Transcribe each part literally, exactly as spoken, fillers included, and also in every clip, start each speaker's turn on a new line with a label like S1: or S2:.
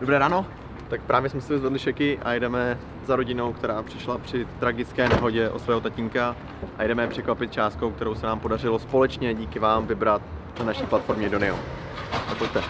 S1: Dobré ráno, tak právě jsme si vyzvedli šeky a jdeme za rodinou, která přišla při tragické nehodě o svého tatínka a jdeme překvapit částkou, kterou se nám podařilo společně díky vám vybrat na naší platformě Donio. Tak pojďte.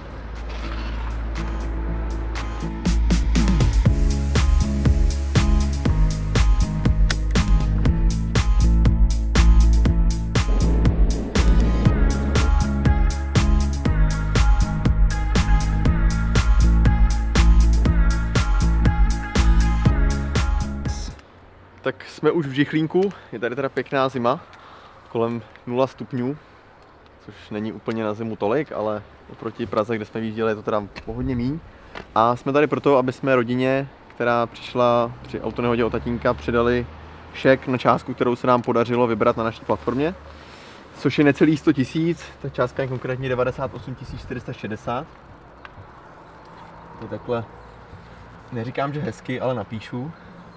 S1: Tak jsme už v Žichlínku, je tady teda pěkná zima, kolem nula stupňů, což není úplně na zimu tolik, ale oproti Praze, kde jsme vyjížděli, je to teda pohodně míň. A jsme tady proto, aby jsme rodině, která přišla při autonehodě od tatínka, přidali šek na částku, kterou se nám podařilo vybrat na naší platformě, což je necelých sto tisíc, ta částka je konkrétně devadesát osm tisíc čtyři sta šedesát. Je takhle, neříkám, že hezky, ale napíšu.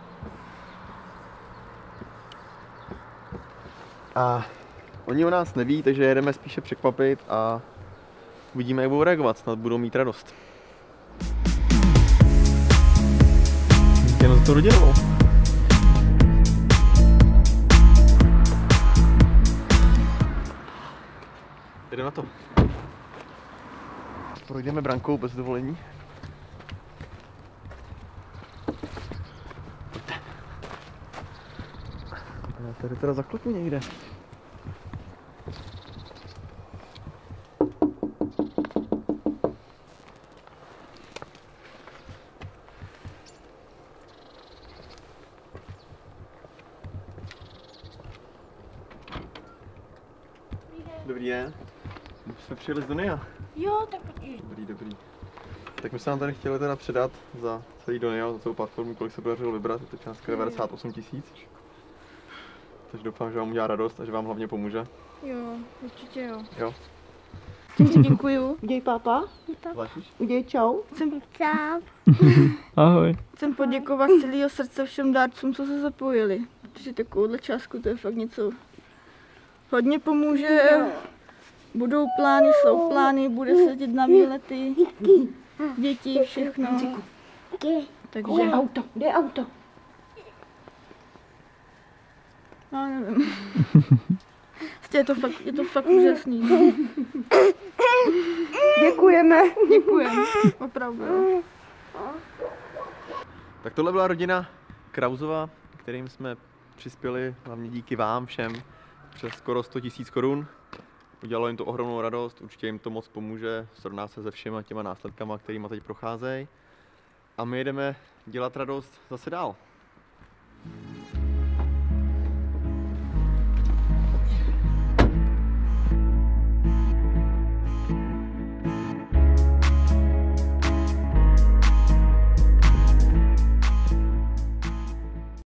S1: A oni o nás neví, takže jedeme spíše překvapit a uvidíme, jak budou reagovat, snad budou mít radost. Jen za to rodinou. Jdeme na to. Projdeme brankou bez dovolení. A tady teda zaklepnu někde. Dobrý den. My jsme přijeli z Donia.
S2: Jo, tak
S1: Dobrý, dobrý. Tak my jsme nám tady chtěli teda předat za celý Donio, za celou platformu, kolik se podařilo vybrat, je to částka devadesát osm tisíc. Takže doufám, že vám udělá radost a že vám hlavně pomůže.
S2: jo, určitě jo.
S1: Jo.
S2: Tímto děkuju.
S3: Uděj pápa,
S1: Zvláštíš?
S3: uděj čau.
S2: Chcem,
S4: Ahoj.
S2: chcem poděkovat z celého srdce všem dárcům, co se zapojili. Protože takovouhle částku to je fakt něco hodně pomůže. Budou plány, jsou plány, bude se jezdit na výlety, děti, všechno. Takže,
S3: Kde je auto? Kde je auto?
S2: já nevím. Prostě je to fakt, je to fakt úžasný.
S3: Děkujeme.
S2: Děkujem, opravdu. Jo.
S1: Tak tohle byla rodina Krausova, kterým jsme přispěli hlavně díky vám všem přes skoro sto tisíc korun. Udělalo jim to ohromnou radost, určitě jim to moc pomůže srovnat se se všema těma následkama, kterými teď procházejí. A my jdeme dělat radost zase dál.